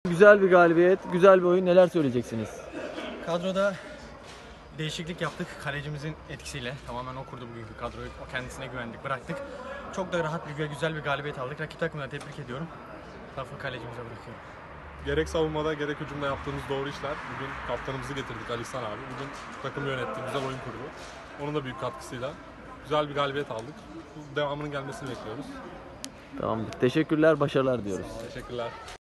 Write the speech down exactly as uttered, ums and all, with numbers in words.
Güzel bir galibiyet, güzel bir oyun. Neler söyleyeceksiniz? Kadroda değişiklik yaptık kalecimizin etkisiyle. Tamamen o kurdu bugünkü kadroyu. O kendisine güvendik, bıraktık. Çok da rahat bir, güzel bir galibiyet aldık. Rakip takımına tebrik ediyorum. Lafı kalecimize bırakıyorum. Gerek savunmada gerek hücumda yaptığımız doğru işler. Bugün kaptanımızı getirdik Ali İhsan abi. Bugün takımı yönetti, güzel oyun kurdu. Onun da büyük katkısıyla güzel bir galibiyet aldık. Devamının gelmesini bekliyoruz. Tamam. Teşekkürler, başarılar diyoruz. Teşekkürler.